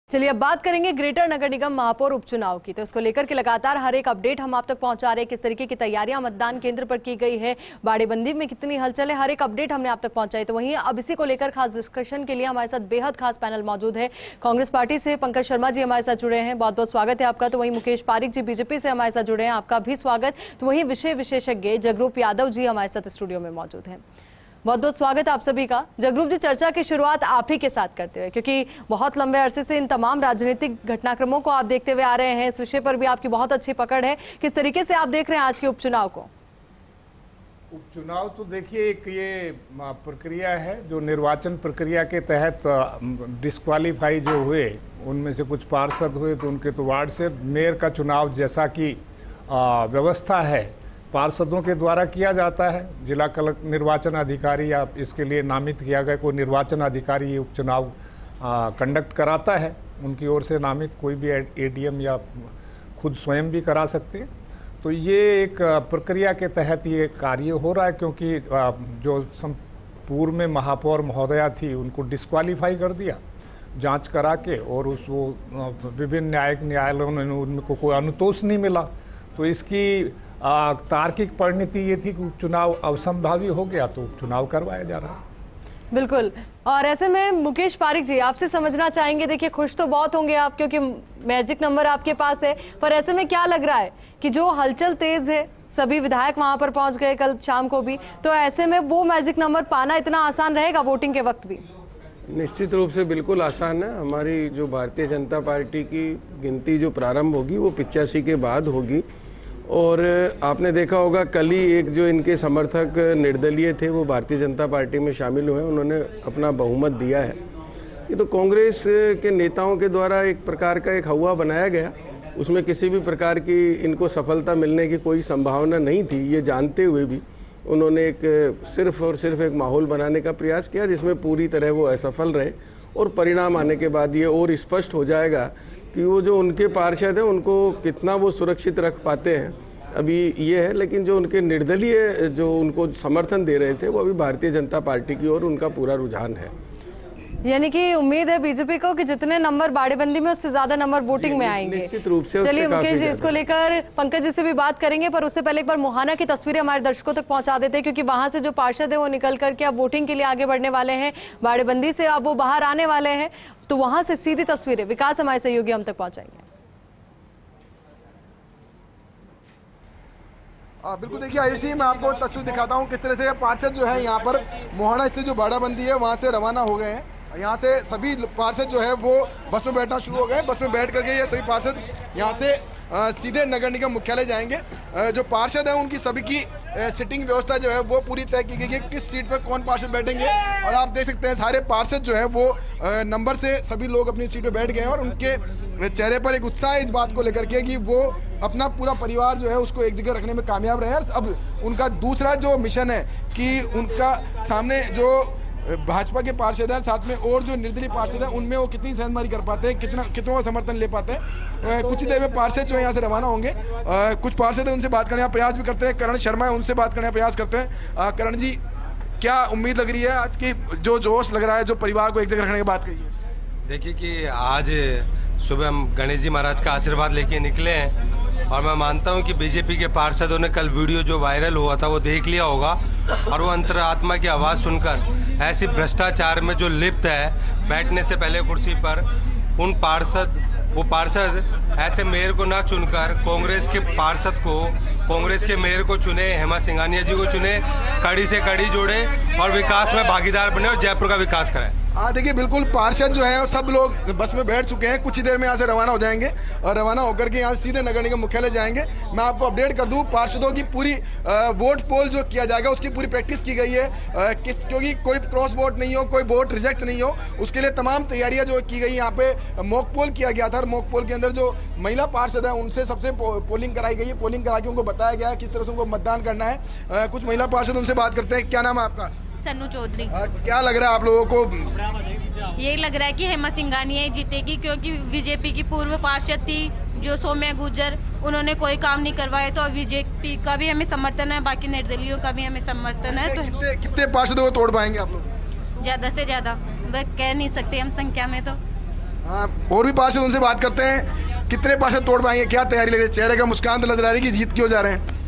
चलिए अब बात करेंगे ग्रेटर नगर निगम महापौर उपचुनाव की। तो इसको लेकर के लगातार हर एक अपडेट हम आप तक पहुंचा रहे हैं। किस तरीके की तैयारियां मतदान केंद्र पर की गई है, बाड़ेबंदी में कितनी हलचल है, हर एक अपडेट हमने आप तक पहुंचाई। तो वहीं अब इसी को लेकर खास डिस्कशन के लिए हमारे साथ बेहद खास पैनल मौजूद है। कांग्रेस पार्टी से पंकज शर्मा जी हमारे साथ जुड़े हैं, बहुत बहुत स्वागत है आपका। तो वहीं मुकेश पारिक जी बीजेपी से हमारे साथ जुड़े हैं, आपका भी स्वागत। तो वहीं विषय विशेषज्ञ जगरूप यादव जी हमारे साथ स्टूडियो में मौजूद हैं, बहुत बहुत स्वागत है आप सभी का। जगरूप जी, चर्चा की शुरुआत आप ही के साथ करते हुए, क्योंकि बहुत लंबे अरसे से इन तमाम राजनीतिक घटनाक्रमों को आप देखते हुए आ रहे हैं, इस विषय पर भी आपकी बहुत अच्छी पकड़ है। किस तरीके से आप देख रहे हैं आज के उपचुनाव को? उपचुनाव तो देखिए एक ये प्रक्रिया है जो निर्वाचन प्रक्रिया के तहत डिस्क्वालीफाई जो हुए उनमें से कुछ पार्षद हुए तो उनके तो वार्ड से मेयर का चुनाव जैसा कि व्यवस्था है पार्षदों के द्वारा किया जाता है। जिला निर्वाचन अधिकारी या इसके लिए नामित किया गया कोई निर्वाचन अधिकारी ये उपचुनाव कंडक्ट कराता है, उनकी ओर से नामित कोई भी एडीएम या खुद स्वयं भी करा सकते हैं। तो ये एक प्रक्रिया के तहत ये कार्य हो रहा है, क्योंकि जो पूर्व में महापौर महोदया थी उनको डिस्क्वालीफाई कर दिया जांच करा के, और उसको विभिन्न न्यायिक न्यायालयों ने उनको कोई अनुतोष नहीं मिला। तो इसकी तार्किक परिणति ये थी कि उपचुनाव असंभावी हो गया, तो उपचुनाव करवाया जा रहा है। बिल्कुल। और ऐसे में मुकेश पारिक जी आपसे समझना चाहेंगे, देखिए खुश तो बहुत होंगे आप क्योंकि मैजिक नंबर आपके पास है, पर ऐसे में क्या लग रहा है कि जो हलचल तेज है, सभी विधायक वहां पर पहुंच गए कल शाम को भी, तो ऐसे में वो मैजिक नंबर पाना इतना आसान रहेगा वोटिंग के वक्त भी? निश्चित रूप से बिल्कुल आसान है। हमारी जो भारतीय जनता पार्टी की गिनती जो प्रारंभ होगी वो 85 के बाद होगी, और आपने देखा होगा कल ही एक जो इनके समर्थक निर्दलीय थे वो भारतीय जनता पार्टी में शामिल हुए, उन्होंने अपना बहुमत दिया है। ये तो कांग्रेस के नेताओं के द्वारा एक प्रकार का एक हवा बनाया गया, उसमें किसी भी प्रकार की इनको सफलता मिलने की कोई संभावना नहीं थी। ये जानते हुए भी उन्होंने एक सिर्फ और सिर्फ एक माहौल बनाने का प्रयास किया जिसमें पूरी तरह वो असफल रहे, और परिणाम आने के बाद ये और स्पष्ट हो जाएगा कि वो जो उनके पार्षद हैं उनको कितना वो सुरक्षित रख पाते हैं अभी ये है। लेकिन जो उनके निर्दलीय जो उनको समर्थन दे रहे थे वो अभी भारतीय जनता पार्टी की ओर उनका पूरा रुझान है। यानी कि उम्मीद है बीजेपी को कि जितने नंबर बाड़ेबंदी में उससे ज्यादा नंबर वोटिंग में आएंगे। निश्चित रूप से। चलिए मुकेश जी, इसको लेकर पंकज जी से भी बात करेंगे, पर उससे पहले एक बार मुहाना की तस्वीरें हमारे दर्शकों तक पहुंचा देते हैं, क्योंकि वहां से जो पार्षद है वो निकल करके अब वोटिंग के लिए आगे बढ़ने वाले हैं, बाड़ेबंदी से अब वो बाहर आने वाले हैं। तो वहां से सीधी तस्वीरें विकास हमारे सहयोगी हम तक पहुंचाएंगे। बिल्कुल, देखिए आयुषी, मैं आपको तस्वीर दिखाता हूँ किस तरह से पार्षद जो है यहाँ पर मोहाना स्थित जो बाड़ाबंदी है वहाँ से रवाना हो गए हैं। यहाँ से सभी पार्षद जो है वो बस में बैठना शुरू हो गए। बस में बैठ करके ये सभी पार्षद यहाँ से सीधे नगर निगम मुख्यालय जाएंगे। जो पार्षद हैं उनकी सभी की सिटिंग व्यवस्था जो है वो पूरी तय की गई है, किस सीट पर कौन पार्षद बैठेंगे। और आप देख सकते हैं सारे पार्षद जो है वो नंबर से सभी लोग अपनी सीट पर बैठ गए हैं, और उनके चेहरे पर एक उत्साह है इस बात को लेकर के कि वो अपना पूरा परिवार जो है उसको एक जगह रखने में कामयाब रहे। अब उनका दूसरा जो मिशन है कि उनका सामने जो भाजपा के पार्षद हैं, साथ में और जो निर्दलीय पार्षद हैं, उनमें वो कितनी सहमति कर पाते हैं, कितना का समर्थन ले पाते हैं। कुछ ही देर में पार्षद जो है यहाँ से रवाना होंगे। कुछ पार्षद हैं उनसे बात करने का प्रयास भी करते हैं। करण शर्मा है, उनसे बात करने का प्रयास करते हैं। करण जी, क्या उम्मीद लग रही है आज की, जो जोश लग रहा है, जो परिवार को एक जगह रखने की बात कही है? देखिए कि आज सुबह हम गणेश जी महाराज का आशीर्वाद लेके निकले हैं, और मैं मानता हूं कि बीजेपी के पार्षदों ने कल वीडियो जो वायरल हुआ था वो देख लिया होगा, और वो अंतरात्मा की आवाज़ सुनकर ऐसी भ्रष्टाचार में जो लिप्त है, बैठने से पहले कुर्सी पर वो पार्षद ऐसे मेयर को ना चुनकर कांग्रेस के पार्षद को, कांग्रेस के मेयर को चुने, हेमा सिंघानिया जी को चुने, कड़ी से कड़ी जोड़े और विकास में भागीदार बने और जयपुर का विकास कराए। हाँ, देखिए बिल्कुल, पार्षद जो है सब लोग बस में बैठ चुके हैं, कुछ ही देर में यहाँ से रवाना हो जाएंगे, और रवाना होकर के यहाँ सीधे नगर निगम मुख्यालय जाएंगे। मैं आपको अपडेट कर दूं, पार्षदों की पूरी वोट पोल जो किया जाएगा उसकी पूरी प्रैक्टिस की गई है, क्योंकि कोई क्रॉस वोट नहीं हो, कोई वोट रिजेक्ट नहीं हो, उसके लिए तमाम तैयारियां जो की गई। यहाँ पे मॉक पोल किया गया था, और मॉक पोल के अंदर जो महिला पार्षद है उनसे सबसे पोलिंग कराई गई है। पोलिंग करा के उनको बताया गया है किस तरह से उनको मतदान करना है। कुछ महिला पार्षद उनसे बात करते हैं। क्या नाम है आपका? सन्नू चौधरी। क्या लग रहा है आप लोगों को? यही लग रहा है कि हेमा सिंघानिया ही जीतेगी, क्योंकि बीजेपी की पूर्व पार्षद थी जो सौम्या गुर्जर, उन्होंने कोई काम नहीं करवाया, तो बीजेपी का भी हमें समर्थन है, बाकी निर्दलीयों का भी हमें समर्थन है। तो कितने पार्षदों को तोड़ पाएंगे आप लोग? ज्यादा से ज्यादा कह नहीं सकते हम संख्या में। तो हाँ, और भी पार्षद, उनसे बात करते हैं। कितने पार्षद तोड़ पाएंगे, क्या तैयारी लग रही है? चेहरे का मुस्कान तो नजर आ रही है कि जीत क्यों जा रहे हैं।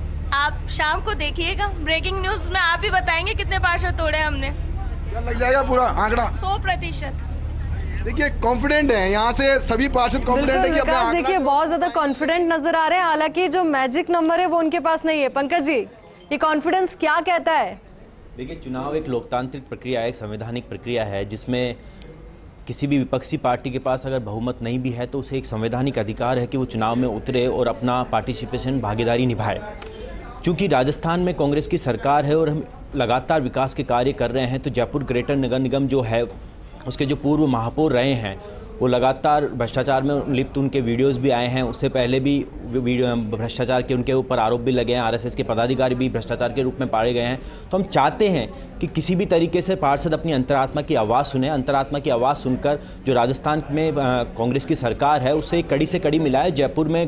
आप शाम को देखिएगा, ब्रेकिंग न्यूज में आप ही बताएंगे कितने पार्षद तोड़े हमने। क्या लग जाएगा पूरा आंकड़ा? 100%। देखिए कॉन्फिडेंट है, यहाँ से सभी पार्षद कॉन्फिडेंट है कि अपना आंकड़ा देखिए बहुत ज्यादा कॉन्फिडेंट नजर आ रहे हैं, हालांकि जो मैजिक नंबर है वो उनके पास नहीं है। पंकज जी, ये कॉन्फिडेंस क्या कहता है? देखिए, चुनाव एक लोकतांत्रिक प्रक्रिया है, एक संवैधानिक प्रक्रिया है, जिसमें किसी भी विपक्षी पार्टी के पास अगर बहुमत नहीं भी है तो उसे एक संवैधानिक अधिकार है कि वो चुनाव में उतरे और अपना पार्टिसिपेशन, भागीदारी निभाए। चूँकि राजस्थान में कांग्रेस की सरकार है और हम लगातार विकास के कार्य कर रहे हैं, तो जयपुर ग्रेटर नगर निगम जो है उसके जो पूर्व महापौर रहे हैं वो लगातार भ्रष्टाचार में लिप्त, उनके वीडियोस भी आए हैं। उससे पहले भी भ्रष्टाचार के उनके ऊपर आरोप भी लगे हैं, आरएसएस के पदाधिकारी भी भ्रष्टाचार के रूप में पाए गए हैं। तो हम चाहते हैं कि किसी भी तरीके से पार्षद अपनी अंतरात्मा की आवाज़ सुने, अंतरात्मा की आवाज़ सुनकर जो राजस्थान में कांग्रेस की सरकार है उससे कड़ी से कड़ी मिलाए, जयपुर में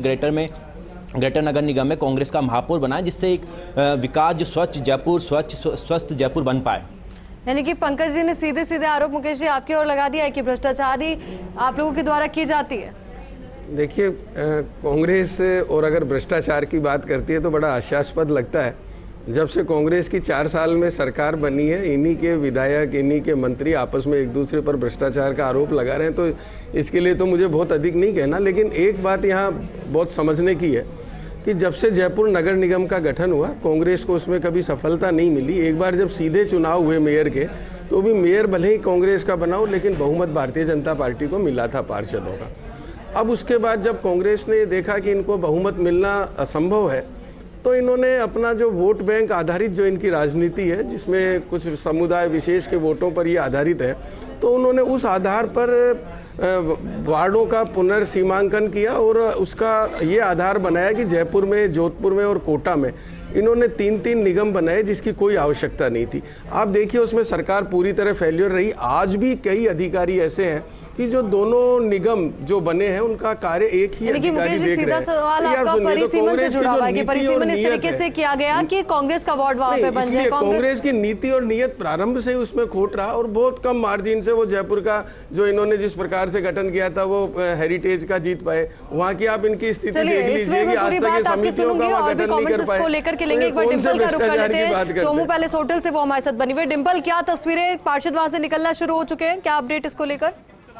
ग्रेटर नगर निगम में कांग्रेस का महापौर बनाए, जिससे एक विकास जो स्वच्छ जयपुर, स्वस्थ जयपुर बन पाए। यानी कि पंकज जी ने सीधे सीधे आरोप मुकेश जी आपकी ओर लगा दिया है कि भ्रष्टाचारी आप लोगों के द्वारा की जाती है। देखिए, कांग्रेस और अगर भ्रष्टाचार की बात करती है तो बड़ा हास्यास्पद लगता है। जब से कांग्रेस की 4 साल में सरकार बनी है, इन्हीं के विधायक, इन्हीं के मंत्री आपस में एक दूसरे पर भ्रष्टाचार का आरोप लगा रहे हैं। तो इसके लिए तो मुझे बहुत अधिक नहीं कहना, लेकिन एक बात यहाँ बहुत समझने की है कि जब से जयपुर नगर निगम का गठन हुआ, कांग्रेस को उसमें कभी सफलता नहीं मिली। एक बार जब सीधे चुनाव हुए मेयर के, तो भी मेयर भले ही कांग्रेस का बना हो, लेकिन बहुमत भारतीय जनता पार्टी को मिला था पार्षदों का। अब उसके बाद जब कांग्रेस ने देखा कि इनको बहुमत मिलना असंभव है, तो इन्होंने अपना जो वोट बैंक आधारित जो इनकी राजनीति है, जिसमें कुछ समुदाय विशेष के वोटों पर ये आधारित है, तो उन्होंने उस आधार पर वार्डों का पुनर्सीमांकन किया और उसका ये आधार बनाया कि जयपुर में, जोधपुर में और कोटा में इन्होंने 3-3 निगम बनाए, जिसकी कोई आवश्यकता नहीं थी। आप देखिए उसमें सरकार पूरी तरह फेल्योर रही। आज भी कई अधिकारी ऐसे हैं कि जो दोनों निगम जो बने हैं उनका कार्य एक ही अधिकारी देख रहे हैं। सवाल आपका परिसीमन से जुड़ा हुआ है कि परिसीमन इस तरीके से किया गया कि कांग्रेस का वार्ड वहां पे बन जाए। कांग्रेस की नीति और नियत प्रारंभ से ही उसमें खोट रहा और बहुत कम मार्जिन से वो जयपुर का जो इन्होंने जिस प्रकार से गठन किया था वो हेरिटेज का जीत पाए। वहाँ की आप इनकी स्थिति देख लीजिए कि आज तक ये समितियों का वहाँ गठन नहीं कर पाए। लेकर के लेंगे, एक बार डिंपल का रुख कर लेते हैं। चोमू पैलेस होटल से वो हमारे साथ बनी हुई। डिंपल, क्या तस्वीरें, पार्षद वहां से निकलना शुरू हो चुके हैं, क्या अपडेट इसको लेकर?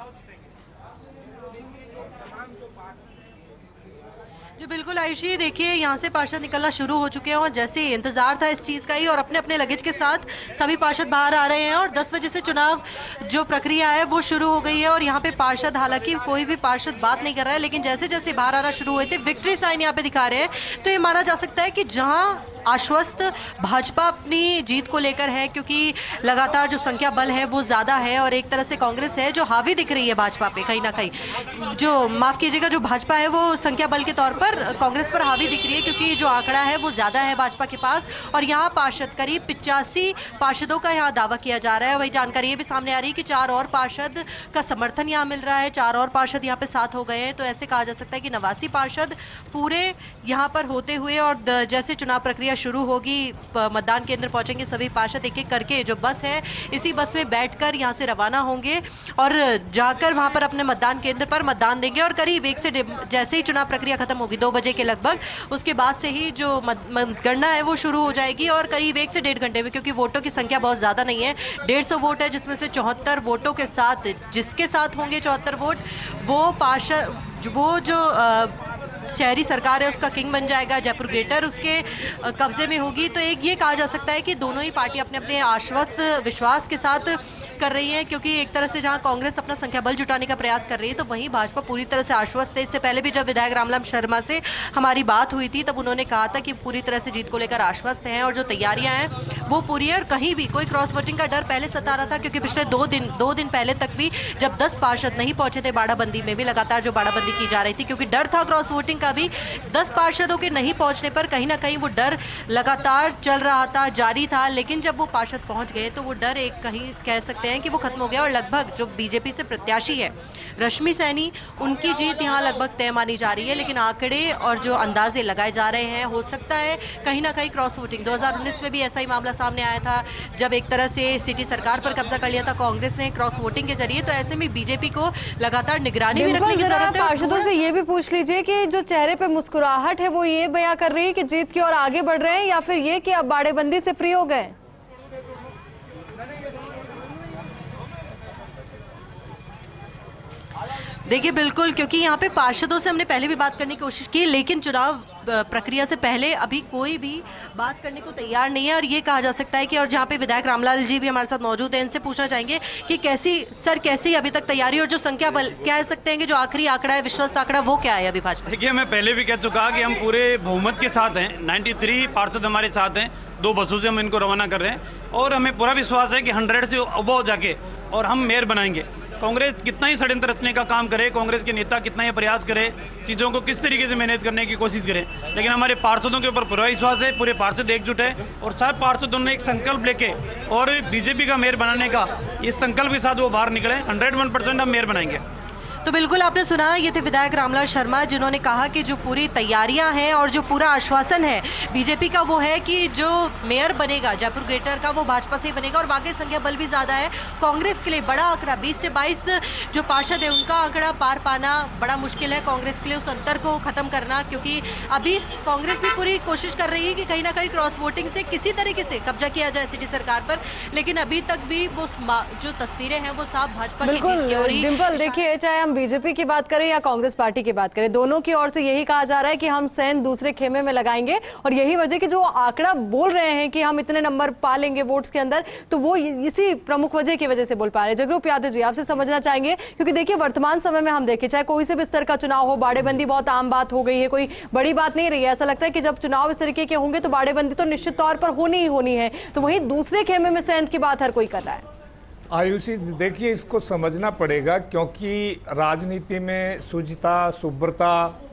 जी बिल्कुल आयुषी, देखिए यहाँ से पार्षद निकलना शुरू हो चुके हैं और जैसे इंतजार था इस चीज़ का ही, और अपने अपने लगेज के साथ सभी पार्षद बाहर आ रहे हैं और 10 बजे से चुनाव जो प्रक्रिया है वो शुरू हो गई है। और यहाँ पे पार्षद, हालांकि कोई भी पार्षद बात नहीं कर रहा है, लेकिन जैसे जैसे बाहर आना शुरू हुए थे विक्ट्री साइन यहाँ पे दिखा रहे हैं। तो ये माना जा सकता है कि जहाँ आश्वस्त भाजपा अपनी जीत को लेकर है, क्योंकि लगातार जो संख्या बल है वो ज़्यादा है और एक तरह से कांग्रेस है जो हावी दिख रही है भाजपा पे कहीं ना कहीं। जो माफ़ कीजिएगा, जो भाजपा है वो संख्या बल के तौर पर कांग्रेस पर हावी दिख रही है, क्योंकि जो आंकड़ा है वो ज़्यादा है भाजपा के पास। और यहाँ पार्षद करीब 85 पार्षदों का यहाँ दावा किया जा रहा है। वही जानकारी ये भी सामने आ रही है कि 4 और पार्षद का समर्थन यहाँ मिल रहा है, 4 और पार्षद यहाँ पे साथ हो गए हैं। तो ऐसे कहा जा सकता है कि 89 पार्षद पूरे यहाँ पर होते हुए, और जैसे चुनाव प्रक्रिया शुरू होगी, मतदान केंद्र पहुंचेंगे सभी पार्षद एक एक करके। जो बस है इसी बस में बैठकर यहाँ से रवाना होंगे और जाकर वहाँ पर अपने मतदान केंद्र पर मतदान देंगे। और करीब 1 से जैसे ही चुनाव प्रक्रिया खत्म होगी 2 बजे के लगभग, उसके बाद से ही जो मतगणना है वो शुरू हो जाएगी। और करीब 1 से 1.5 घंटे में, क्योंकि वोटों की संख्या बहुत ज़्यादा नहीं है, 150 वोट है, जिसमें से 74 वोटों के साथ जिसके साथ होंगे 74 वोट, वो पार्षद, वो जो शहरी सरकार है उसका किंग बन जाएगा, जयपुर ग्रेटर उसके कब्जे में होगी। तो एक ये कहा जा सकता है कि दोनों ही पार्टी अपने अपने आश्वस्त विश्वास के साथ कर रही है, क्योंकि एक तरह से जहां कांग्रेस अपना संख्या बल जुटाने का प्रयास कर रही है, तो वहीं भाजपा पूरी तरह से आश्वस्त है। इससे पहले भी जब विधायक रामलाल शर्मा से हमारी बात हुई थी तब उन्होंने कहा था कि पूरी तरह से जीत को लेकर आश्वस्त हैं और जो तैयारियां हैं वो पूरी है। और कहीं भी कोई क्रॉस वोटिंग का डर पहले सता रहा था, क्योंकि पिछले 2 दिन पहले तक भी जब 10 पार्षद नहीं पहुंचे थे बाड़ाबंदी में भी लगातार जो बाड़ाबंदी की जा रही थी, क्योंकि डर था क्रॉस वोटिंग का भी, 10 पार्षदों के नहीं पहुंचने पर कहीं ना कहीं वो डर लगातार चल रहा था, जारी था। लेकिन जब वो पार्षद पहुंच गए तो वो डर एक कहीं कह सकते सकते हैं कि वो खत्म हो गया और लगभग जो बीजेपी से प्रत्याशी है रश्मि सैनी, उनकी जीत यहाँ लगभग तय मानी जा रही है। लेकिन आंकड़े और जो अंदाजे लगाए जा रहे हैं, हो सकता है कहीं ना कहीं क्रॉस वोटिंग, 2019 में भी ऐसा ही मामला सामने आया था जब एक तरह से सिटी सरकार पर कब्जा कर लिया था कांग्रेस ने क्रॉस वोटिंग के जरिए। तो ऐसे में बीजेपी को लगातार निगरानी भी रखने की जरूरत है। पार्षदों से ये भी पूछ लीजिए कि जो चेहरे पे मुस्कुराहट है वो ये बयां कर रही है कि जीत की ओर आगे बढ़ रहे हैं, या फिर ये कि अब बाड़ेबंदी से फ्री हो गए? देखिए बिल्कुल, क्योंकि यहाँ पे पार्षदों से हमने पहले भी बात करने की कोशिश की, लेकिन चुनाव प्रक्रिया से पहले अभी कोई भी बात करने को तैयार नहीं है। और ये कहा जा सकता है कि, और जहाँ पे विधायक रामलाल जी भी हमारे साथ मौजूद हैं, इनसे पूछना चाहेंगे कि कैसी अभी तक तैयारी और जो संख्या बल कह सकते हैं कि जो आखिरी आंकड़ा है, विश्वास आंकड़ा, वो क्या है अभी भाजपा? देखिए, मैं पहले भी कह चुका कि हम पूरे बहुमत के साथ हैं, 93 पार्षद हमारे साथ हैं, 2 बसों से हम इनको रवाना कर रहे हैं और हमें पूरा विश्वास है कि 100 से अबव जाके और हम मेयर बनाएंगे। कांग्रेस कितना ही षड्यंत्र रचने का काम करे, कांग्रेस के नेता कितना ही प्रयास करे, चीज़ों को किस तरीके से मैनेज करने की कोशिश करें, लेकिन हमारे पार्षदों के ऊपर पूरा विश्वास है। पूरे पार्षद एकजुट है और सारे पार्षदों ने एक संकल्प लेके और बीजेपी का मेयर बनाने का इस संकल्प के साथ वो बाहर निकले। 101% हम मेयर बनाएंगे। तो बिल्कुल आपने सुना, ये थे विधायक रामलाल शर्मा, जिन्होंने कहा कि जो पूरी तैयारियां हैं और जो पूरा आश्वासन है बीजेपी का वो है कि जो मेयर बनेगा जयपुर ग्रेटर का वो भाजपा से ही बनेगा। और वाकई संख्या बल भी ज़्यादा है। कांग्रेस के लिए बड़ा आंकड़ा 20 से 22 जो पार्षद है उनका आंकड़ा पार पाना बड़ा मुश्किल है कांग्रेस के लिए, उस अंतर को ख़त्म करना, क्योंकि अभी कांग्रेस भी पूरी कोशिश कर रही है कि कहीं ना कहीं क्रॉस वोटिंग से किसी तरीके से कब्जा किया जाए सिटी सरकार पर, लेकिन अभी तक भी वो जो तस्वीरें हैं वो साफ भाजपा की जीत की हो रही है। डिंपल, देखिए, चाहे हम बीजेपी की बात करें या कांग्रेस पार्टी की बात करें, दोनों की ओर से यही कहा जा रहा है कि हम सेंध दूसरे खेमे में लगाएंगे। और यही वजह कि जो आंकड़ा बोल रहे हैं कि हम इतने नंबर पा लेंगे वोट्स के अंदर, तो वो इसी प्रमुख वजह की वजह से बोल पा रहे हैं। जगरूप यादव जी, आपसे समझना चाहेंगे, क्योंकि देखिए वर्तमान समय में हम देखें, चाहे कोई से भी स्तर का चुनाव हो, बाड़ेबंदी बहुत आम बात हो गई है, कोई बड़ी बात नहीं रही है। ऐसा लगता है कि जब चुनाव इस तरीके के होंगे तो बाड़ेबंदी तो निश्चित तौर पर होनी ही होनी है। तो वहीं दूसरे खेमे में सेंध की बात हर कोई कर रहा है। आयुषी, देखिए, इसको समझना पड़ेगा, क्योंकि राजनीति में शुचिता, शुभ्रता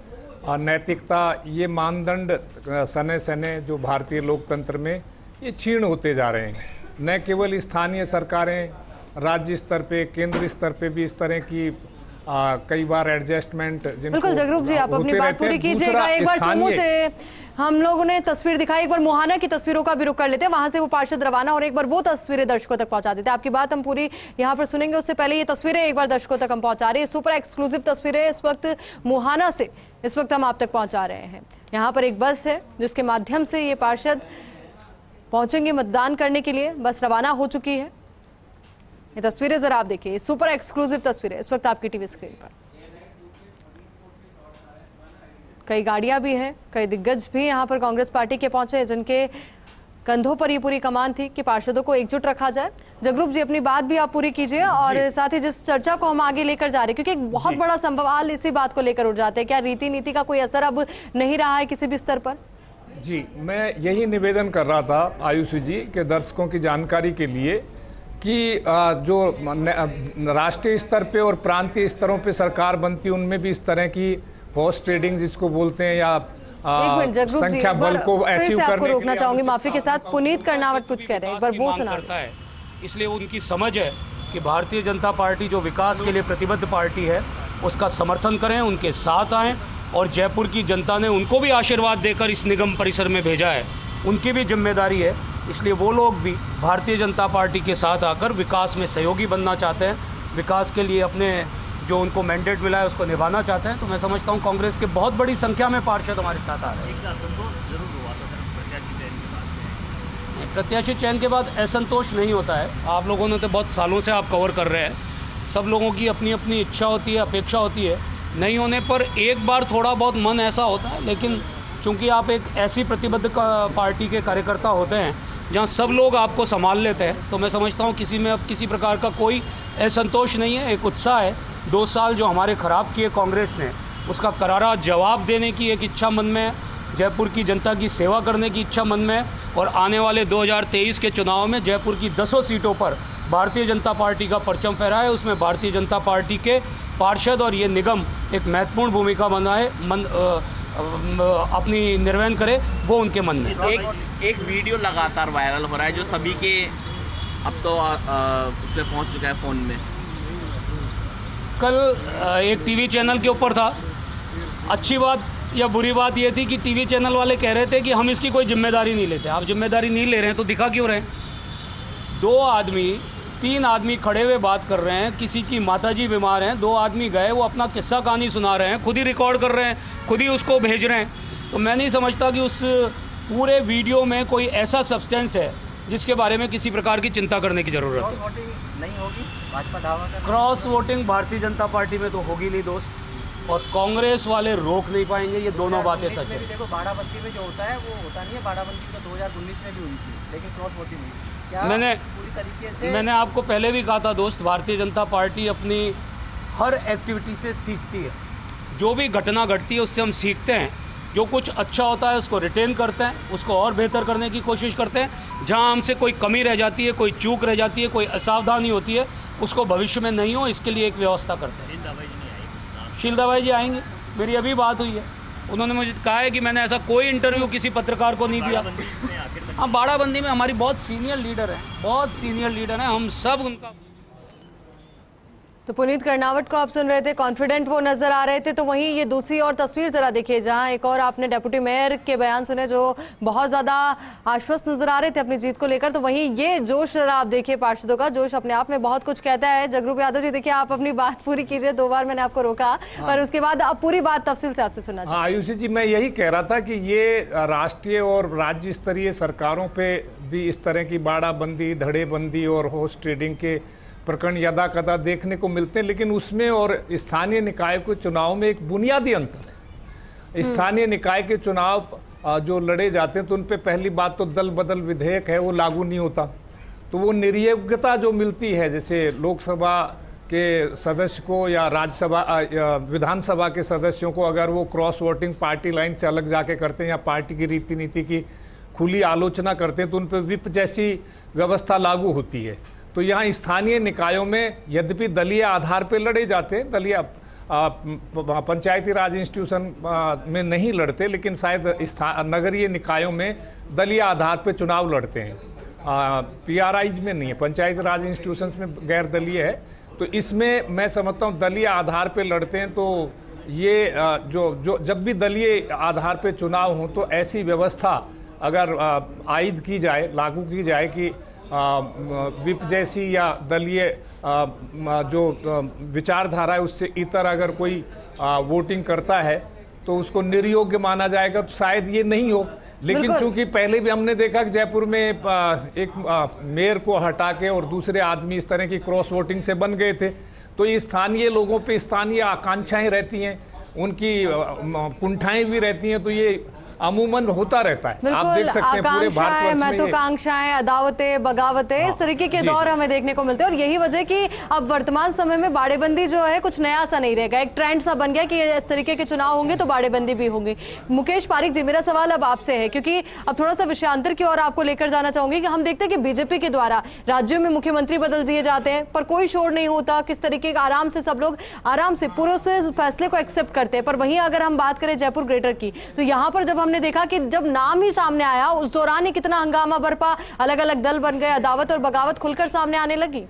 और नैतिकता, ये मानदंड सने सने जो भारतीय लोकतंत्र में ये क्षीण होते जा रहे हैं। न केवल स्थानीय सरकारें, राज्य स्तर पे, केंद्र स्तर पे भी इस तरह की कई बार एडजस्टमेंट। बिल्कुल जगरूप जी, आप अपनी बात पूरी कीजिएगा। एक बार चुमू से हम लोगों ने तस्वीर दिखाई, एक बार मोहाना की तस्वीरों का भी रुख कर लेते हैं, वहां से वो पार्षद रवाना और एक बार वो तस्वीरें दर्शकों तक पहुंचा देते हैं। आपकी बात हम पूरी यहां पर सुनेंगे, उससे पहले ये तस्वीरें एक बार दर्शकों तक हम पहुंचा रहे हैं। सुपर एक्सक्लूसिव तस्वीरें इस वक्त मोहाना से इस वक्त हम आप तक पहुंचा रहे हैं। यहाँ पर एक बस है जिसके माध्यम से ये पार्षद पहुंचेंगे मतदान करने के लिए। बस रवाना हो चुकी है। ये तस्वीरें जरा आप देखिए, सुपर एक्सक्लूसिव तस्वीरें इस वक्त आपकी टीवी स्क्रीन पर। कई गाड़ियां भी हैं, कई दिग्गज भी यहाँ पर कांग्रेस पार्टी के पहुंचे, जिनके कंधों पर ये पूरी कमान थी कि पार्षदों को एकजुट रखा जाए। जगरूप जी, अपनी बात भी आप पूरी कीजिए और साथ ही जिस चर्चा को हम आगे लेकर जा रहे हैं, क्योंकि एक बहुत बड़ा सवाल इसी बात को लेकर उठ जाते हैं, क्या रीति नीति का कोई असर अब नहीं रहा है किसी भी स्तर पर? जी, मैं यही निवेदन कर रहा था आयुषी जी के दर्शकों की जानकारी के लिए कि जो राष्ट्रीय स्तर पे और प्रांतीय स्तरों पे सरकार बनती है, उनमें भी इस तरह की हॉर्स ट्रेडिंग जिसको बोलते हैं, या एक मिनट जगरूप जी, संख्या बल को अचीव करने आपको रोकना चाहूंगी, माफी के साथ। पुनीत कर्नावट कुछ कह रहे हैं, एक बार वो सुना। इसलिए उनकी समझ है कि भारतीय जनता पार्टी जो विकास के लिए प्रतिबद्ध पार्टी है उसका समर्थन करें, उनके साथ आएं, और जयपुर की जनता ने उनको भी आशीर्वाद देकर इस निगम परिसर में भेजा है, उनकी भी जिम्मेदारी है। इसलिए वो लोग भी भारतीय जनता पार्टी के साथ आकर विकास में सहयोगी बनना चाहते हैं, विकास के लिए अपने जो उनको मैंडेट मिला है उसको निभाना चाहते हैं। तो मैं समझता हूँ कांग्रेस के बहुत बड़ी संख्या में पार्षद हमारे साथ आ रहे हैं। प्रत्याशी चयन के बाद असंतोष नहीं होता है। आप लोगों ने तो बहुत सालों से आप कवर कर रहे हैं, सब लोगों की अपनी अपनी इच्छा होती है, अपेक्षा होती है, नहीं होने पर एक बार थोड़ा बहुत मन ऐसा होता है। लेकिन चूंकि आप एक ऐसी प्रतिबद्ध पार्टी के कार्यकर्ता होते हैं जहां सब लोग आपको संभाल लेते हैं, तो मैं समझता हूं किसी में अब किसी प्रकार का कोई असंतोष नहीं है, एक उत्साह है। 2 साल जो हमारे ख़राब किए कांग्रेस ने, उसका करारा जवाब देने की एक इच्छा मन में है, जयपुर की जनता की सेवा करने की इच्छा मन में है, और आने वाले 2023 के चुनाव में जयपुर की 10 सीटों पर भारतीय जनता पार्टी का परचम फहरा है, उसमें भारतीय जनता पार्टी के पार्षद और ये निगम एक महत्वपूर्ण भूमिका बनाए अपनी निर्वहन करे, वो उनके मन में। एक वीडियो लगातार वायरल हो रहा है जो सभी के अब तो उसमें पहुंच चुका है फ़ोन में। कल एक टीवी चैनल के ऊपर था। अच्छी बात या बुरी बात ये थी कि टीवी चैनल वाले कह रहे थे कि हम इसकी कोई जिम्मेदारी नहीं लेते। आप जिम्मेदारी नहीं ले रहे हैं तो दिखा क्यों रहे हैं? 2 आदमी 3 आदमी खड़े हुए बात कर रहे हैं, किसी की माताजी बीमार हैं, 2 आदमी गए, वो अपना किस्सा कहानी सुना रहे हैं, खुद ही रिकॉर्ड कर रहे हैं, खुद ही उसको भेज रहे हैं। तो मैं नहीं समझता कि उस पूरे वीडियो में कोई ऐसा सब्सटेंस है जिसके बारे में किसी प्रकार की चिंता करने की ज़रूरत है। क्रॉस वोटिंग नहीं होगी, भाजपा दावा कर। Cross voting Bharatiya Janata party में तो होगी नहीं दोस्त, और कांग्रेस वाले रोक नहीं पाएंगे। ये दोनों बातें सच है। देखो बाड़ाबंदी में जो होता है वो होता नहीं है। बाड़ाबंदी तो 2019 में भी हुई थी, लेकिन क्रॉस वोटिंग हुई। क्या पूरी तरीके से मैंने आपको पहले भी कहा था दोस्त, भारतीय जनता पार्टी अपनी हर एक्टिविटी से सीखती है। जो भी घटना घटती है उससे हम सीखते हैं। जो कुछ अच्छा होता है उसको रिटेन करते हैं, उसको और बेहतर करने की कोशिश करते हैं। जहां हमसे कोई कमी रह जाती है, कोई चूक रह जाती है, कोई असावधानी होती है, उसको भविष्य में नहीं हो, इसके लिए एक व्यवस्था करते हैं। शीलदा भाई जी आएंगे, मेरी अभी बात हुई है, उन्होंने मुझे कहा है कि मैंने ऐसा कोई इंटरव्यू किसी पत्रकार को नहीं दिया। हाँ, बाड़ाबंदी में हमारी बहुत सीनियर लीडर हैं, बहुत सीनियर लीडर हैं, हम सब उनका। तो पुनीत कर्नावट को आप सुन रहे थे, कॉन्फिडेंट वो नजर आ रहे थे। तो वहीं ये दूसरी और तस्वीर जरा देखिए, जहां एक और आपने डेप्यूटी मेयर के बयान सुने जो बहुत ज्यादा आश्वस्त नजर आ रहे थे अपनी जीत को लेकर। तो वहीं ये जोश जरा आप देखिए, पार्षदों का जोश अपने आप में बहुत कुछ कहता है। जगरूप यादव जी देखिए, आप अपनी बात पूरी कीजिए, 2 बार मैंने आपको रोका, पर उसके बाद अब पूरी बात तफसील से आपसे सुनना चाहिए। आयुषी जी, मैं यही कह रहा था कि ये राष्ट्रीय और राज्य स्तरीय सरकारों पे भी इस तरह की बाड़ाबंदी, धड़ेबंदी और हॉर्स ट्रेडिंग के प्रकरण यदा कदा देखने को मिलते हैं, लेकिन उसमें और स्थानीय निकाय के चुनाव में एक बुनियादी अंतर है। स्थानीय निकाय के चुनाव जो लड़े जाते हैं तो उन पे पहली बात तो दल बदल विधेयक है, वो लागू नहीं होता। तो वो निर्योग्यता जो मिलती है, जैसे लोकसभा के सदस्य को या राज्यसभा विधानसभा के सदस्यों को अगर वो क्रॉस वोटिंग पार्टी लाइन से अलग जाके करते हैं या पार्टी की रीति नीति की खुली आलोचना करते हैं तो उन पर विप जैसी व्यवस्था लागू होती है। तो यहाँ स्थानीय निकायों में यद्यपि दलीय आधार पर लड़े जाते हैं, दलीय पंचायती राज इंस्टीट्यूशन में नहीं लड़ते, लेकिन शायद नगरीय निकायों में दलीय आधार पर चुनाव लड़ते हैं। PRIs में नहीं है, पंचायती राज इंस्टीट्यूशंस में गैर दलीय है। तो इसमें मैं समझता हूँ दलीय आधार पर लड़ते हैं। तो ये जो जब भी दलीय आधार पर चुनाव हो तो ऐसी व्यवस्था अगर आयद की जाए, लागू की जाए कि विप जैसी या दलीय जो विचारधारा है उससे इतर अगर कोई वोटिंग करता है तो उसको निर्योग्य माना जाएगा, तो शायद ये नहीं हो। लेकिन चूंकि पहले भी हमने देखा कि जयपुर में एक मेयर को हटा के और दूसरे आदमी इस तरह की क्रॉस वोटिंग से बन गए थे, तो ये स्थानीय लोगों पे स्थानीय आकांक्षाएं रहती हैं, उनकी कुंठाएं भी रहती हैं, तो ये अमूमन होता रहता है। आप देख सकते हैं पूरे भारतवर्ष में महत्वाकांक्षाएं, अदावतें, बगावतें, इस तरीके के दौर हमें देखने को मिलते हैं। और यही वजह कि अब वर्तमान समय में बाड़ेबंदी जो है कुछ नया सा नहीं रहेगा, एक ट्रेंड सा बन गया कि इस तरीके के चुनाव होंगे तो बाड़ेबंदी भी होंगी। मुकेश पारिक जी, मेरा सवाल अब आपसे है, क्योंकि अब थोड़ा सा विषयांतर की ओर आपको लेकर जाना चाहूंगी कि हम देखते हैं कि बीजेपी के द्वारा राज्यों में मुख्यमंत्री बदल दिए जाते हैं पर कोई शोर नहीं होता, किस तरीके का आराम से सब लोग आराम से पूरे उस फैसले को एक्सेप्ट करते हैं। पर वहीं अगर हम बात करें जयपुर ग्रेटर की, तो यहाँ पर जब हमने देखा कि जब नाम ही सामने आया उस दौरान ही कितना हंगामा बरपा, अलग अलग दल बन गए, अदावत और बगावत खुलकर सामने आने लगी।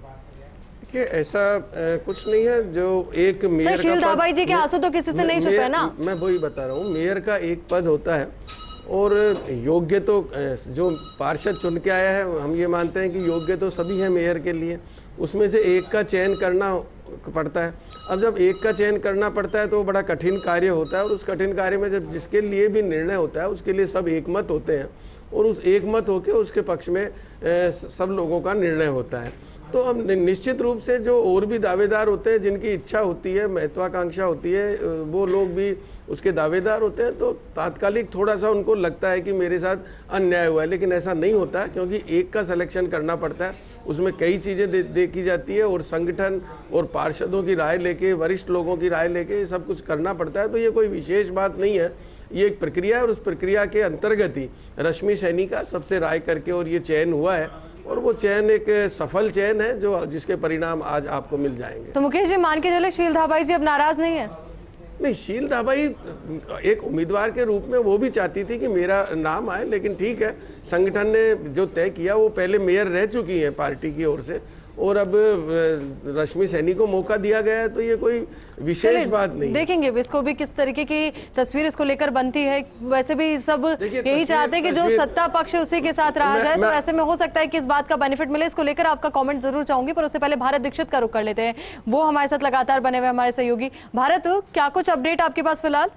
देखिए, ऐसा कुछ नहीं है। जो एक मेयर शीलदा भाई जी के आंसू तो किसी से नहीं छुपे है ना। मैं वही बता रहा हूँ, मेयर का एक पद होता है और योग्य तो जो पार्षद चुन के आया है, हम ये मानते हैं कि योग्य तो सभी हैं मेयर के लिए, उसमें से एक का चयन करना पड़ता है। अब जब एक का चयन करना पड़ता है तो बड़ा कठिन कार्य होता है, और उस कठिन कार्य में जब जिसके लिए भी निर्णय होता है उसके लिए सब एकमत होते हैं, और उस एकमत होकर उसके पक्ष में सब लोगों का निर्णय होता है। तो अब निश्चित रूप से जो और भी दावेदार होते हैं, जिनकी इच्छा होती है, महत्वाकांक्षा होती है, वो लोग भी उसके दावेदार होते हैं, तो तात्कालिक थोड़ा सा उनको लगता है कि मेरे साथ अन्याय हुआ है, लेकिन ऐसा नहीं होता है, क्योंकि एक का सिलेक्शन करना पड़ता है, उसमें कई चीज़ें देखी जाती है, और संगठन और पार्षदों की राय लेके, वरिष्ठ लोगों की राय लेके सब कुछ करना पड़ता है। तो ये कोई विशेष बात नहीं है, ये एक प्रक्रिया है, और उस प्रक्रिया के अंतर्गत ही रश्मि सैनी का सबसे राय करके और ये चयन हुआ है, और वो चयन एक सफल चयन है जो जिसके परिणाम आज आपको मिल जाएंगे। तो मुकेश जी, मान के चले शीलदा भाई जी अब नाराज नहीं है? नहीं, शील दाबाई एक उम्मीदवार के रूप में वो भी चाहती थी कि मेरा नाम आए, लेकिन ठीक है, संगठन ने जो तय किया, वो पहले मेयर रह चुकी हैं पार्टी की ओर से, और अब रश्मि सैनी को मौका दिया गया है, तो ये कोई विशेष बात नहीं। देखेंगे इसको भी किस तरीके की तस्वीर इसको लेकर बनती है। वैसे भी सब यही चाहते हैं कि जो सत्ता पक्ष है उसी के साथ रहा जाए, तो ऐसे में हो सकता है कि इस बात का बेनिफिट मिले। इसको लेकर आपका कमेंट जरूर चाहूंगी, पर उससे पहले भारत दीक्षित का रुख कर लेते हैं। वो हमारे साथ लगातार बने हुए हमारे सहयोगी। भारत, क्या कुछ अपडेट आपके पास फिलहाल?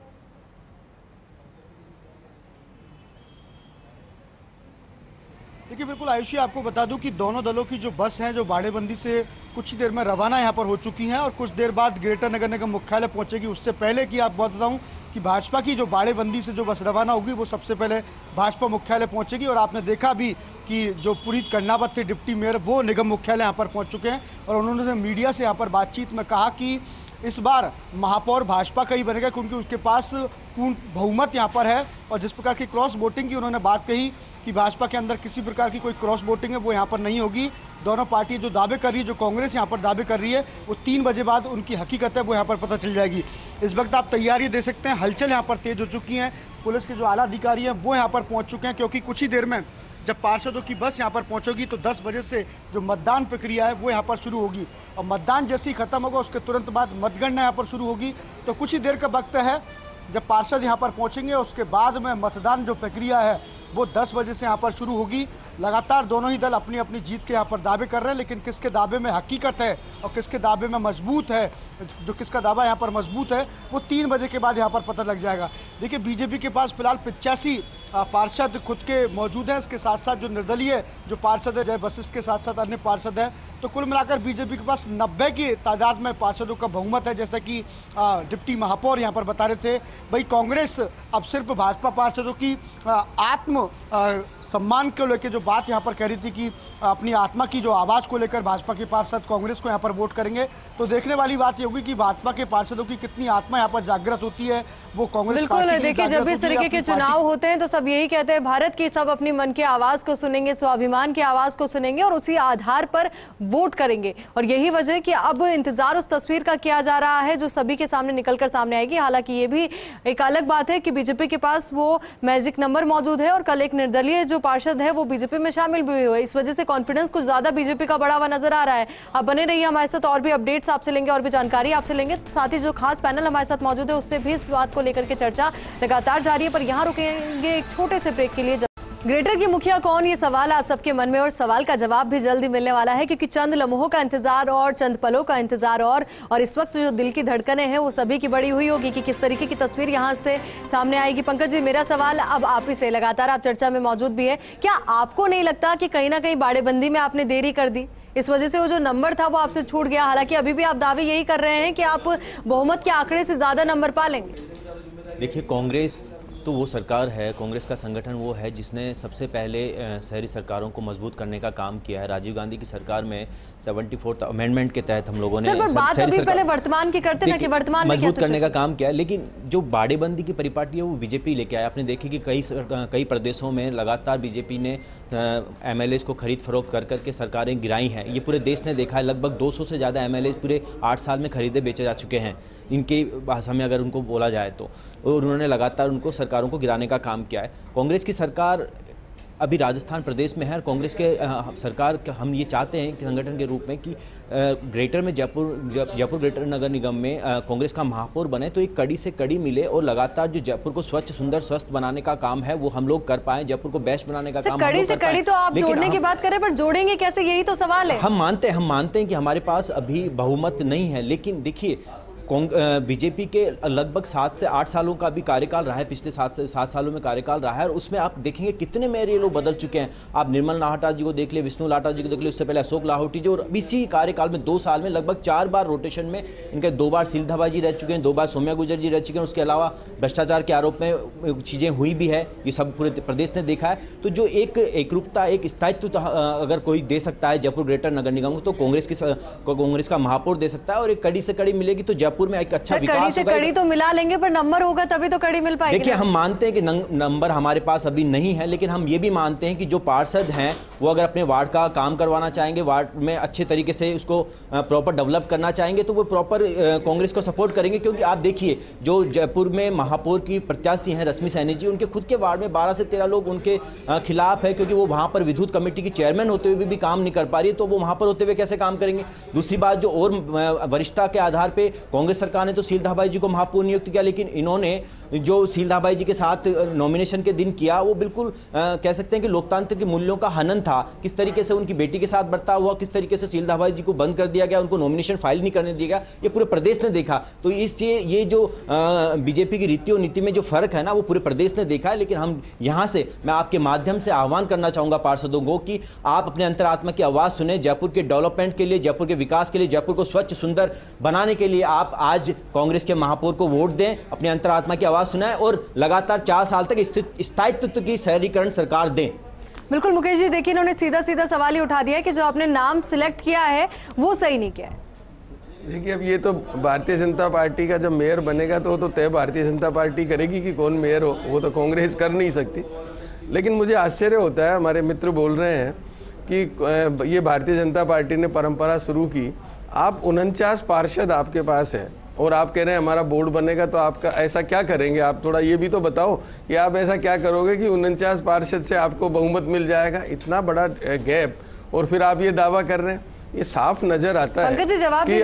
देखिए, बिल्कुल आयुषी, आपको बता दूं कि दोनों दलों की जो बस हैं, जो बाड़ेबंदी से कुछ ही देर में रवाना यहाँ पर हो चुकी हैं और कुछ देर बाद ग्रेटर नगर निगम मुख्यालय पहुंचेगी। उससे पहले कि आप बताऊं कि भाजपा की जो बाड़ेबंदी से जो बस रवाना होगी, वो सबसे पहले भाजपा मुख्यालय पहुंचेगी। और आपने देखा भी कि जो पुनीत कर्णावत थे डिप्टी मेयर, वो निगम मुख्यालय यहाँ पर पहुँच चुके हैं और उन्होंने मीडिया से यहाँ पर बातचीत में कहा कि इस बार महापौर भाजपा का ही बनेगा, क्योंकि उसके पास पूर्ण बहुमत यहाँ पर है। और जिस प्रकार की क्रॉस वोटिंग की उन्होंने बात कही कि भाजपा के अंदर किसी प्रकार की कोई क्रॉस वोटिंग है, वो यहाँ पर नहीं होगी। दोनों पार्टी जो दावे कर रही है, जो कांग्रेस यहाँ पर दावे कर रही है, वो 3 बजे बाद उनकी हकीकत है वो यहाँ पर पता चल जाएगी। इस वक्त आप तैयारी दे सकते हैं, हलचल यहाँ पर तेज हो चुकी है। पुलिस के जो आला अधिकारी हैं वो यहाँ पर पहुँच चुके हैं, क्योंकि कुछ ही देर में जब पार्षदों की बस यहाँ पर पहुँचेगी तो 10 बजे से जो मतदान प्रक्रिया है वो यहाँ पर शुरू होगी। और मतदान जैसे ही खत्म होगा, उसके तुरंत बाद मतगणना यहाँ पर शुरू होगी। तो कुछ ही देर का वक्त है जब पार्षद यहाँ पर पहुँचेंगे, उसके बाद में मतदान जो प्रक्रिया है वो 10 बजे से यहाँ पर शुरू होगी। लगातार दोनों ही दल अपनी अपनी जीत के यहाँ पर दावे कर रहे हैं, लेकिन किसके दावे में हकीकत है और किसके दावे में मजबूत है, जो किसका दावा यहाँ पर मजबूत है, वो 3 बजे के बाद यहाँ पर पता लग जाएगा। देखिए, बीजेपी के पास फिलहाल 85 पार्षद खुद के मौजूद हैं। इसके साथ साथ जो निर्दलीय जो पार्षद है, जय वशिष्ठ के साथ साथ अन्य पार्षद हैं, तो कुल मिलाकर बीजेपी के पास 90 की तादाद में पार्षदों का बहुमत है। जैसा कि डिप्टी महापौर यहाँ पर बता रहे थे, भाई कांग्रेस अब सिर्फ भाजपा पार्षदों की आत्म सम्मान को लेकर जो बात यहाँ पर कह रही थी कि अपनी आत्मा की जो आवाज़ को लेकर भाजपा के पार्षद कांग्रेस को यहाँ पर वोट करेंगे, तो देखने वाली बात ये होगी कि भाजपा के पार्षदों की कितनी आत्मा यहाँ पर जागृत होती है, वो कांग्रेस बिल्कुल। देखिए, जब इस तरीके के चुनाव होते हैं तो सब यही कहते हैं भारत की सब अपनी मन की आवाज़ को सुनेंगे, स्वाभिमान की आवाज़ को सुनेंगे और उसी आधार पर वोट करेंगे। और यही वजह है कि अब इंतजार उस तस्वीर का किया जा रहा है जो सभी के सामने निकलकर सामने आएगी। हालांकि ये भी एक अलग बात है कि बीजेपी के पास वो मैजिक नंबर मौजूद है और कल एक निर्दलीय जो पार्षद है वो बीजेपी में शामिल भी हुए। इस वजह से कॉन्फिडेंस कुछ ज्यादा बीजेपी का बढ़ा हुआ नजर आ रहा है। आप बने रहिए हमारे साथ, और भी अपडेट्स आपसे लेंगे और भी जानकारी आपसे लेंगे। साथ ही जो खास पैनल हमारे साथ मौजूद है उससे भी इस बात को लेकर के चर्चा लगातार जारी है। पर यहाँ रुकेंगे एक छोटे से ब्रेक के लिए। ग्रेटर की मुखिया कौन, ये सवाल आज सबके मन में और सवाल का जवाब भी जल्दी मिलने वाला है, क्योंकि चंद लम्हों का इंतजार और चंद पलों का इंतजार और इस वक्त जो दिल की धड़कनें हैं वो सभी की बड़ी हुई होगी कि किस तरीके की तस्वीर यहां से सामने आएगी। पंकज जी, मेरा सवाल अब आप ही से, लगातार आप चर्चा में मौजूद भी है, क्या आपको नहीं लगता कि कहीं ना कहीं बाड़ेबंदी में आपने देरी कर दी, इस वजह से वो जो नंबर था वो आपसे छूट गया? हालांकि अभी भी आप दावे यही कर रहे हैं कि आप बहुमत के आंकड़े से ज्यादा नंबर पा लेंगे। देखिए, कांग्रेस तो वो सरकार है, कांग्रेस का संगठन वो है जिसने सबसे पहले शहरी सरकारों को मजबूत करने का काम किया है। राजीव गांधी की सरकार में 74th अमेंडमेंट के तहत हम लोगों ने बात अभी पहले वर्तमान की करते हैं कि वर्तमान में मजबूत करने का काम किया है। लेकिन जो बाड़ेबंदी की परिपाटी है वो बीजेपी लेके आया। आपने देखी कि कई प्रदेशों में लगातार बीजेपी ने MLAs को खरीद फरोख्त कर करके सरकारें गिराई हैं। ये पूरे देश ने देखा है। लगभग 200 से ज़्यादा MLAs पूरे 8 साल में खरीदे बेचे जा चुके हैं, इनकी भाषा में अगर उनको बोला जाए तो। और उन्होंने लगातार उनको सरकारों को गिराने का काम किया है। कांग्रेस की सरकार अभी राजस्थान प्रदेश में है। कांग्रेस के सरकार हम ये चाहते हैं कि संगठन के रूप में कि ग्रेटर में जयपुर ग्रेटर नगर निगम में कांग्रेस का महापौर बने तो एक कड़ी से कड़ी मिले और लगातार जो जयपुर को स्वच्छ, सुंदर, स्वस्थ बनाने का काम है वो हम लोग कर पाएं। जयपुर को बेस्ट बनाने का काम कड़ी से कड़ी तो आप जोड़ने की बात करें, पर जोड़ेंगे कैसे, यही तो सवाल है। हम मानते हैं कि हमारे पास अभी बहुमत नहीं है, लेकिन देखिए बीजेपी के लगभग 7 से 8 सालों का भी कार्यकाल रहा है, पिछले 7 से 7 सालों में कार्यकाल रहा है और उसमें आप देखेंगे कितने मेयर ये लोग बदल चुके हैं। आप निर्मल लाहटा जी को देख ले, विष्णु लाहटा जी को देख ले, उससे पहले अशोक लाहौटी जी, और इसी कार्यकाल में 2 साल में लगभग 4 बार रोटेशन में इनके 2 बार शीलधाबा जी रह चुके हैं, 2 बार सौम्या गुर्जर जी रह चुके हैं। उसके अलावा भ्रष्टाचार के आरोप में चीज़ें हुई भी है, ये सब पूरे प्रदेश ने देखा है। तो जो एक एकरूपता, एक स्थायित्व तो अगर कोई दे सकता है जयपुर ग्रेटर नगर निगम को, तो कांग्रेस का महापौर दे सकता है। और एक कड़ी से कड़ी मिलेगी तो जयपुर में एक अच्छा कड़ी से कड़ी तो मिला लेंगे, पर नंबर होगा तभी तो कड़ी मिल पाएगी। देखिए, हम मानते हैं कि नंबर हमारे पास अभी नहीं है, लेकिन हम ये भी मानते हैं कि जो पार्षद हैं वो अगर अपने वार्ड का काम करवाना चाहेंगे, वार्ड में अच्छे तरीके से उसको प्रॉपर डेवलप करना चाहेंगे, तो वो प्रॉपर कांग्रेस को सपोर्ट करेंगे। क्योंकि आप देखिए जो जयपुर में महापौर की प्रत्याशी हैं रश्मि सैनी जी, उनके खुद के वार्ड में 12 से 13 लोग उनके खिलाफ है, क्योंकि वो वहाँ पर विद्युत कमेटी की चेयरमैन होते हुए भी काम नहीं कर पा रही है, तो वो वहाँ पर होते हुए कैसे काम करेंगे। दूसरी बात, जो और वरिष्ठता के आधार पर कांग्रेस सरकार ने तो शीलधा बाई जी को महापौर नियुक्त किया, लेकिन इन्होंने जो शीलधा बाई जी के साथ नॉमिनेशन के दिन किया, वो बिल्कुल कह सकते हैं कि लोकतांत्रिक मूल्यों का हनन था। किस तरीके से उनकी बेटी के साथ बर्ताव हुआ, किस तरीके से शीलधा बाई जी को बंद कर दिया गया, उनको नॉमिनेशन फाइल नहीं करने दिया गया, ये पूरे प्रदेश ने देखा। तो इसलिए ये जो बीजेपी की रीति और नीति में जो फर्क है ना, वो पूरे प्रदेश ने देखा है। लेकिन हम यहाँ से, मैं आपके माध्यम से आह्वान करना चाहूंगा पार्षदों को कि आप अपने अंतरात्मा की आवाज़ सुने। जयपुर के डेवलपमेंट के लिए, जयपुर के विकास के लिए, जयपुर को स्वच्छ सुंदर बनाने के लिए आप आज कांग्रेस के महापौर को वोट दें, अपने अंतरात्मा की आवाज़ सुनाएं और लगातार 4 साल तक स्थायित्व की शहरीकरण सरकार दें। बिल्कुल मुकेश जी, देखिए इन्होंने सीधा सीधा सवाल ही उठा दिया है कि जो आपने नाम सिलेक्ट किया है वो सही नहीं किया है। देखिए, अब ये तो भारतीय जनता पार्टी का जब मेयर बनेगा तो वो तो तय भारतीय जनता पार्टी करेगी कि कौन मेयर हो, वो तो कांग्रेस कर नहीं सकती। लेकिन मुझे आश्चर्य होता है, हमारे मित्र बोल रहे हैं कि ये भारतीय जनता पार्टी ने परंपरा शुरू की। आप 49 पार्षद आपके पास हैं और आप कह रहे हैं हमारा बोर्ड बनेगा, तो आपका ऐसा क्या करेंगे? आप थोड़ा ये भी तो बताओ कि आप ऐसा क्या करोगे कि 49 पार्षद से आपको बहुमत मिल जाएगा। इतना बड़ा गैप, और फिर आप ये दावा कर रहे हैं, ये साफ नजर आता है कि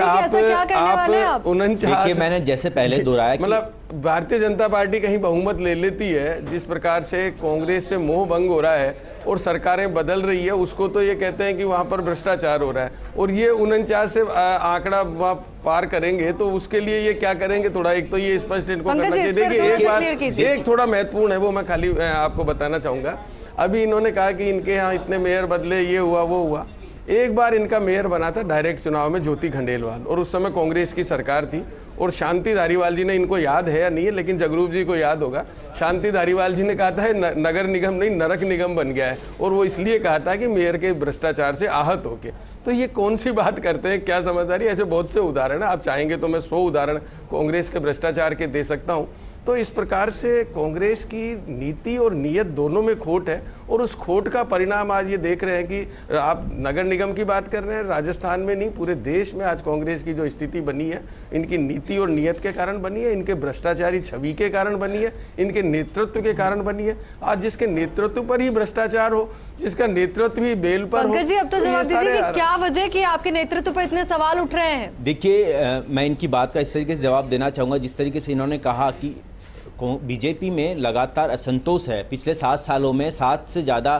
आप 49, मैंने जैसे पहले दोहराया, मतलब भारतीय जनता पार्टी कहीं बहुमत ले लेती है, जिस प्रकार से कांग्रेस से मोह भंग हो रहा है और सरकारें बदल रही है, उसको तो ये कहते हैं कि वहाँ पर भ्रष्टाचार हो रहा है। और ये 49 से आंकड़ा वहाँ पार करेंगे तो उसके लिए ये क्या करेंगे, थोड़ा एक तो ये स्पष्ट इनको करना चाहिए। देखिए, एक बात एक थोड़ा महत्वपूर्ण है, वो मैं खाली आपको बताना चाहूँगा। अभी इन्होंने कहा कि इनके यहाँ इतने मेयर बदले, ये हुआ वो हुआ। एक बार इनका मेयर बना था डायरेक्ट चुनाव में ज्योति खंडेलवाल, और उस समय कांग्रेस की सरकार थी, और शांति धारीवाल जी ने, इनको याद है या नहीं है लेकिन जगरूप जी को याद होगा, शांति धारीवाल जी ने कहा था नगर निगम नहीं नरक निगम बन गया है, और वो इसलिए कहा था कि मेयर के भ्रष्टाचार से आहत होके। तो ये कौन सी बात करते हैं, क्या समझदारी? ऐसे बहुत से उदाहरण है, आप चाहेंगे तो मैं 100 उदाहरण कांग्रेस के भ्रष्टाचार के दे सकता हूँ। तो इस प्रकार से कांग्रेस की नीति और नीयत दोनों में खोट है, और उस खोट का परिणाम आज ये देख रहे हैं कि आप नगर निगम की बात कर रहे हैं, राजस्थान में नहीं पूरे देश में आज कांग्रेस की जो स्थिति बनी है, इनकी नीति और नीयत के कारण बनी है, इनके भ्रष्टाचारी छवि के कारण बनी है, इनके नेतृत्व के कारण बनी है। आज जिसके नेतृत्व पर ही भ्रष्टाचार हो, जिसका नेतृत्व ही बेल पर हो, पंकज जी अब तो जवाब दीजिए कि क्या वजह कि आपके नेतृत्व पर इतने सवाल उठ रहे हैं? देखिए, मैं इनकी बात का इस तरीके से जवाब देना चाहूँगा, जिस तरीके से इन्होंने कहा कि बीजेपी में लगातार असंतोष है। पिछले 7 सालों में 7 से ज़्यादा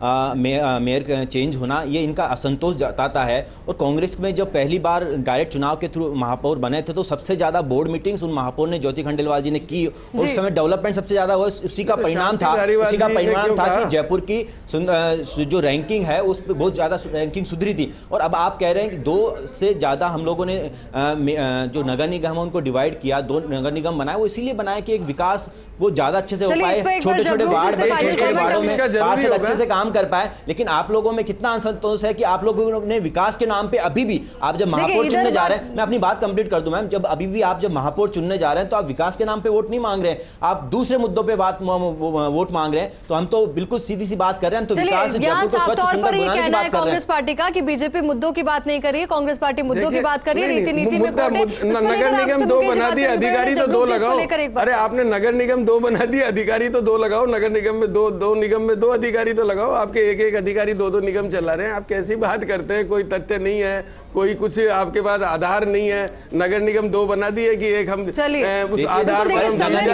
मेयर चेंज होना, ये इनका असंतोष जताता है। और कांग्रेस में जब पहली बार डायरेक्ट चुनाव के थ्रू महापौर बने थे, तो सबसे ज़्यादा बोर्ड मीटिंग्स उन महापौर ने ज्योति खंडेलवाल जी ने की, और उस समय डेवलपमेंट सबसे ज़्यादा हुआ। उसी का परिणाम था कि जयपुर की जो रैंकिंग है उस पर बहुत ज़्यादा रैंकिंग सुधरी थी। और अब आप कह रहे हैं कि 2 से ज़्यादा हम लोगों ने जो नगर निगम है उनको डिवाइड किया, 2 नगर निगम बनाए। वो इसीलिए बनाए कि एक विकास वो ज़्यादा अच्छे से हो पाए, छोटे छोटे वार्ड में पार्षद अच्छे से काम कर पाए। लेकिन आप लोगों में कितना असंतोष है कि आप लोगों ने विकास के नाम पे अभी भी, आप जब महापौर चुनने जा रहे हैं, मैं अपनी बात कंप्लीट कर दूं मैम, जब अभी भी आप जब महापौर चुनने जा रहे हैं तो आप विकास के नाम पे वोट नहीं मांग रहे हैं, आप दूसरे मुद्दों पे वोट मांग रहे हैं। तो हम तो बिल्कुल सीधी सी बात कर रहे हैं, तो विकास स्वच्छ सुंदर बनाने की बात कर रहे हैं। कांग्रेस पार्टी का कि बीजेपी मुद्दों की बात नहीं कर रही है, कांग्रेस पार्टी मुद्दों की बात कर रही है, रीति नीति में नगर निगम 2 बना दिए, अधिकारी तो 2 लगाओ। अरे आपने नगर निगम 2 बना दिए, अधिकारी तो 2 लगाओ। नगर निगम में 2 निगम में 2 अधिकारी तो लगाओ। आपके एक अधिकारी 2 निगम चला रहे हैं, आप कैसी बात करते हैं? कोई तथ्य नहीं है, कोई कुछ आपके पास आधार नहीं है। नगर निगम 2 बना दिए कि एक हम उस आधार पर हम और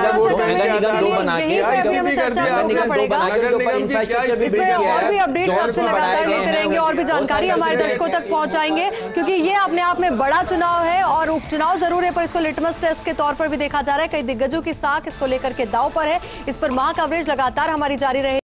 भी अपडेट्स आपसे लगातार लेते रहेंगे और भी जानकारी हमारे दर्शकों तक पहुंचाएंगे, क्योंकि ये अपने आप में बड़ा चुनाव है और उपचुनाव जरूर है, पर इसको लिटमस टेस्ट के तौर पर भी देखा जा रहा है। कई दिग्गजों की साख इसको लेकर के दांव पर है। इस पर महा कवरेज लगातार हमारी जारी रहे।